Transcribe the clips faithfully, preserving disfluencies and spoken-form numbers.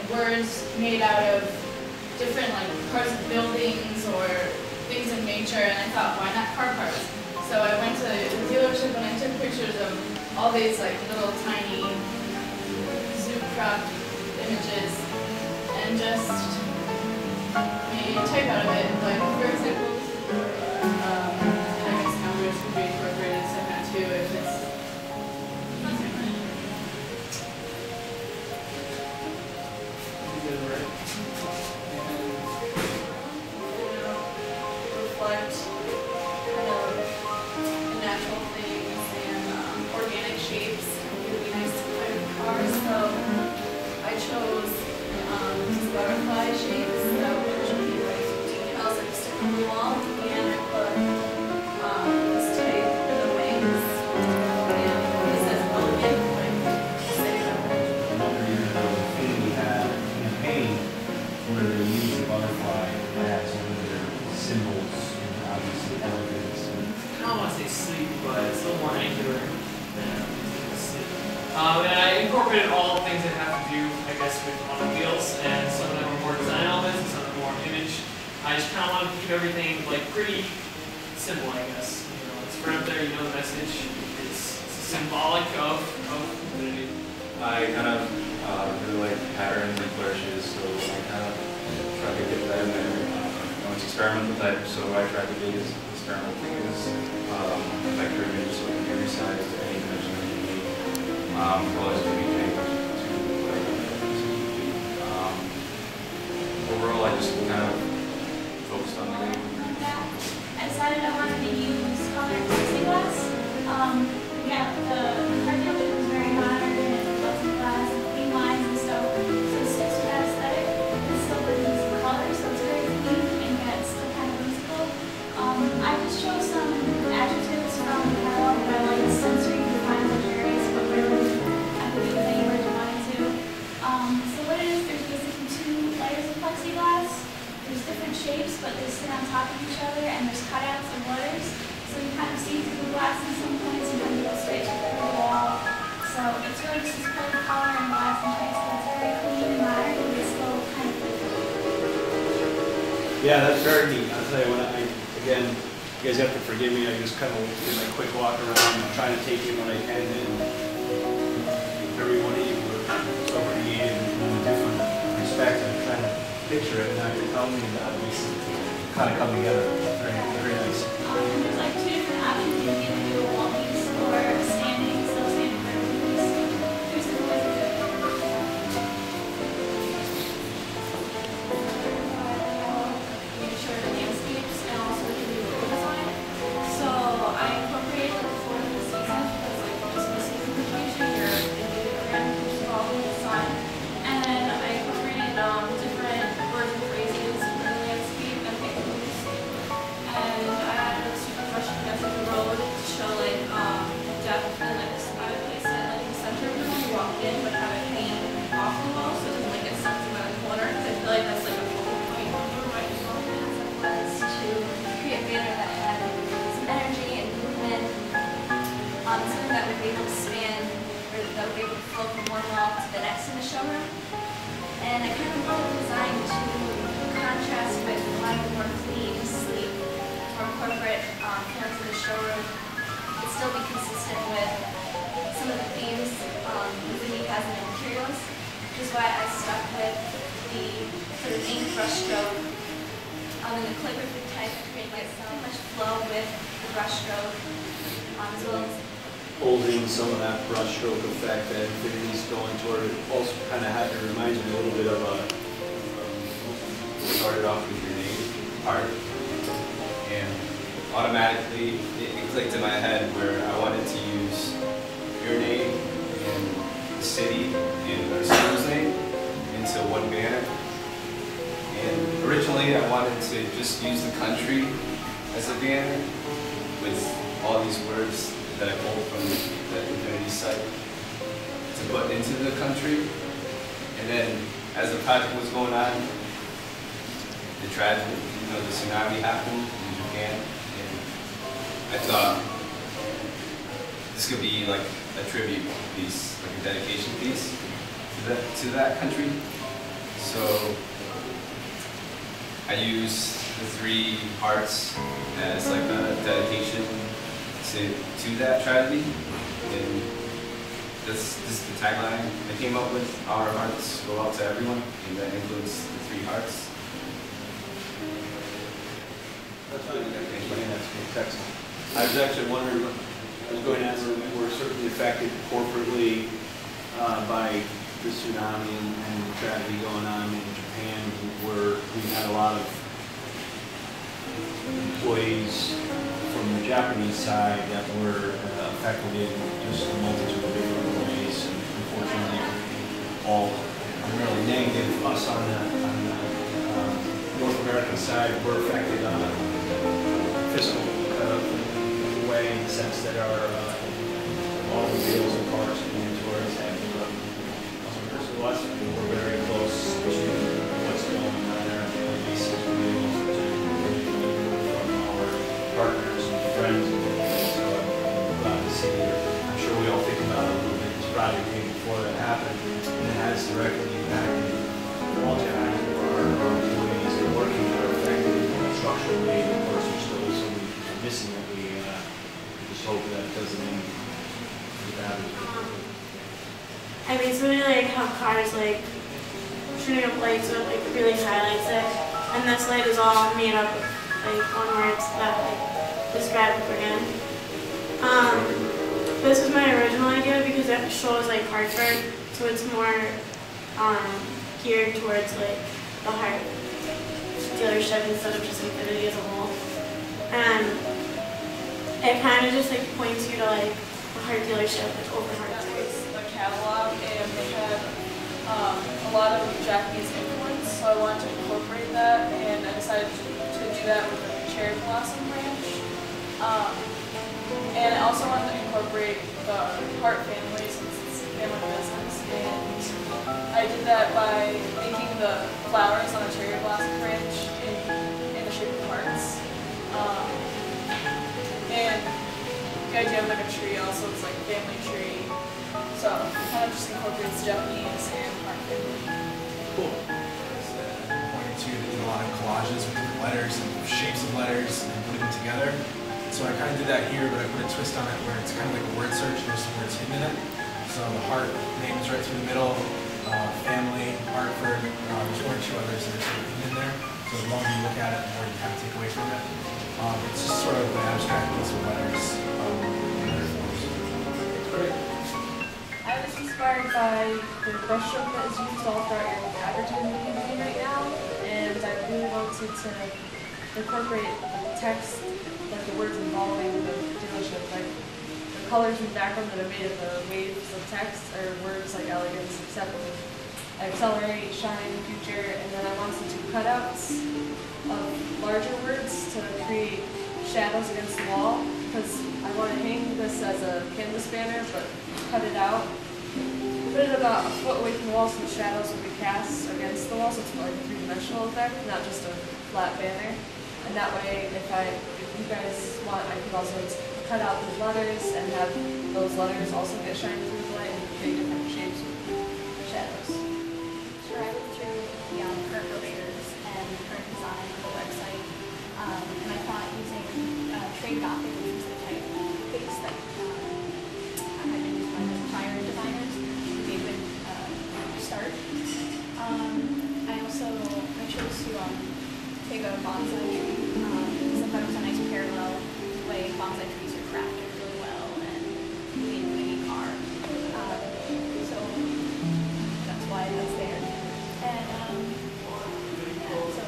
words made out of different like parts of buildings or things in nature, and I thought, why not car parts? So I went to the dealership and I took pictures of all these like little tiny zoom crop images and just made a type out of it. Like for example, um, and I guess numbers could be incorporated somehow too if it's reflect kind of natural things and um, organic shapes. It would be nice to put in cars, so I chose um, these butterfly shapes that would be like decals that you stick on the wall, and I put um, this tape in the wings, and it says elegant, like say that. We had a campaign where they used the butterfly as one of their symbols, and obviously elegance. I don't want to say sleek, but it's a little more angular than sleek. Um, and I incorporated all things that have to do, I guess, with automobiles, and some of them are more design elements, and some of them are more image. I just kind of wanted to keep everything like pretty simple, I guess. You know, it's right up there, you know the message. It's, it's symbolic of, of community. I kind of uh, really like patterns and flourishes, so I kind of try to get that in there. Um, you know, it's experimental type, so I try to do this experimental thing is um, vector image, so it can be resized to any dimension that you need. Um, colors can be changed to whatever dimensions you need. Um, overall, I just kind of focused on the game. I decided I wanted to use colored plexiglass. Um, yeah, the car dealer was very modern and plexiglass and clean lines and stuff. So it sticks with that aesthetic. It's still within some color, so it's very clean and yet still kind of whimsical. Um, I just chose some adjectives from the catalog that I like: sensory, refined, luxurious, but really I could use any word you wanted to. Um, so what it is, there's basically two layers of plexiglass. There's different shapes, but they sit on top of each other, and there's cutouts of letters. So you kind of see through the glass in some points, and then you go straight through the wall. So it's really just this cold color and glass and place that's very clean and modern, and it's still kind of Yeah, that's very neat. I'll tell you, when I, again, you guys have to forgive me, I just kind of did my quick walk around, I'm trying to take in what I can, and every one of you were so creative in a different respect. I'm trying to picture it, and now you're telling me that it makes it kind of come together. Very, very nice. Um, there's like two different options. You can either do a wall piece or a standing, still standing vertical piece. There's different ways to do it. Make sure the landscapes and also we can do the design. So I incorporated the four of the seasons because like just the season vacation, you're in the grand following the sun. And then I incorporated um, different words and phrases in the landscape and pictures. And I added a super fresh as the road to show like um, depth and like this I placed it like in the center of the room. You walk in but have it hanging off the wall so it doesn't like get sucked about in the corner. Because I feel like that's like a focal point of my development was to create a banner that had some energy and movement. Um, something that would be able to span or that would be able to flow from one wall to the next in the showroom. And I kind of wanted the design to contrast with a lot of more clean, sleek, more corporate um, feelings of the showroom. It'd still be consistent with some of the themes um, Udemy has in the materials, which is why I stuck with the sort of ink brushstroke um, and the calligraphy type to create like so much flow with the brushstroke um, as well as Holding some of that brushstroke effect that Infinity's going toward. It also kind of had, it reminds me a little bit of a. We started off with your name, Hart, and automatically it, it clicked in my head where I wanted to use your name and the city and our school's name into one banner. And originally I wanted to just use the country as a banner with all these words that I pulled from the Infinity site to put into the country. And then as the project was going on, the tragedy, you know, the tsunami happened in Japan, and I thought this could be like a tribute piece, like a dedication piece to that, to that country. So I use the three hearts as like a dedication to to that tragedy, and this, this is the tagline I came up with. Our hearts go out to everyone, and that includes the three hearts. That's really good. That's excellent. I was actually wondering, I was going to ask, we were certainly affected corporately uh, by the tsunami and, and the tragedy going on in Japan, where we had a lot of employees from the Japanese side that were uh, affected in just a multitude of different ways. And unfortunately, all really negative. Us on the, on the uh, North American side were affected on a fiscal uh, way, in the sense that our uh, automobiles and cars and inventories have uh, so us, we're very close to what's going on there on a daily basis. We're able to from our partners and friends and things. So I'm glad to see that. I'm sure we all think about it a little bit. This project came before that happened, and it has directly impacted all jobs of our employees that are working that are affected structurally. Of course, there's still so many people missing that we uh, just hope that it doesn't end as bad as I basically like have cars like shooting up lights with like really highlights it, and this light is all made up of like one words that like describe the brand. Um, this is my original idea because it shows like Hartford, so it's more um, geared towards like the Hart dealership instead of just Infinity as a whole, and it kind of just like points you to like the Hart dealership like over Hartford. Catalog, and they had um, a lot of Japanese influence, so I wanted to incorporate that, and I decided to, to do that with the cherry blossom branch. Um, and I also wanted to incorporate the Hart family since it's a family business, and I did that by making the flowers on a cherry blossom branch in, in the shape of hearts. Um, and the idea of like a tree also is like a family tree. So it kind of just incorporates Japanese and Hart family. Cool. I wanted to do a lot of collages with different letters and shapes of letters and putting them together. So I kind of did that here, but I put a twist on it where it's kind of like a word search and there's some words hidden in it. So the Hart name is right through the middle, uh, family, Hartford, uh, there's one or two others that are sort of hidden in there. So the longer you look at it, the more you kind of take away from it. Um, it's just sort of an abstract piece of letters um, in letter forms. That's great. I was inspired by the brushstroke that is used all throughout your advertising campaign right now, and I really wanted to incorporate text, like the words involving the dealership, like the colors in the background that are made of the waves of text are words like elegance, acceptance, accelerate, shine, future, and then I wanted to do cutouts of larger words to create shadows against the wall, because I want to hang this as a canvas banner, but cut it out, put it about a foot away from the wall so the shadows will be cast against the wall, so it's like a three-dimensional effect, not just a flat banner. And that way, if I, if you guys want, I could also cut out these letters and have those letters also get shined through the light and create different shapes with shadows. Sure, I went through the um, current brochures and current design on the website, um, and I thought using uh, trade Gothic, which is the type of base that um, had been used by the prior designers, would be a good uh, start. Um, I also I chose to um, take a bonsai tree, um, because I thought it was a nice parallel way bonsai trees are crafted really well and made in any car. Um, so that's why that's there. And um, yeah, so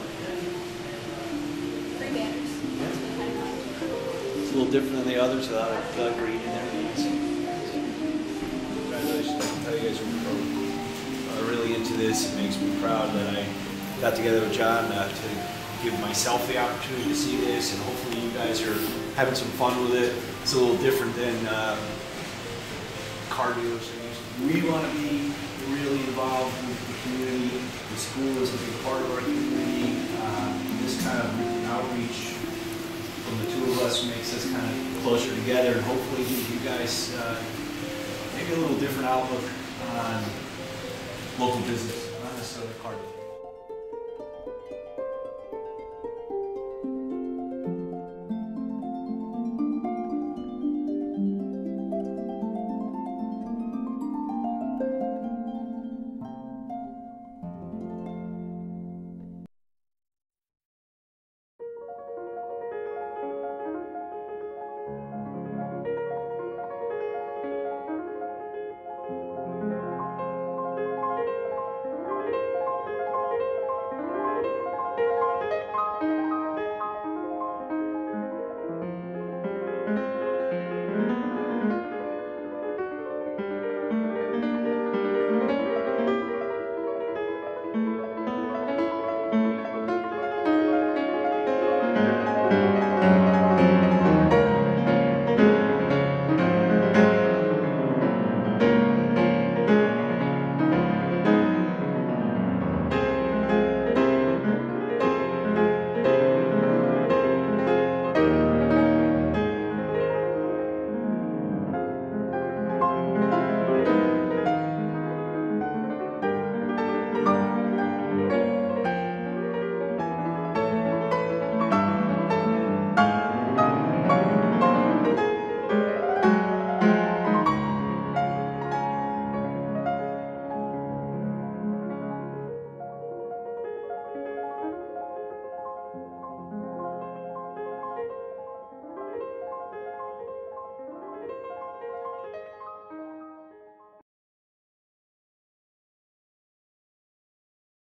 three banners. That's what I kind of It's a little different than the others, without a uh, green in there. Congratulations. I can tell you guys are, are really into this. It makes me proud that I got together with John uh, to give myself the opportunity to see this, and hopefully you guys are having some fun with it. It's a little different than uh, car dealers. We want to be really involved with the community. The school is a big part of our community. Uh, this kind of outreach from the two of us makes us kind of closer together, and hopefully give you guys uh, maybe a little different outlook on local business, not necessarily car dealers.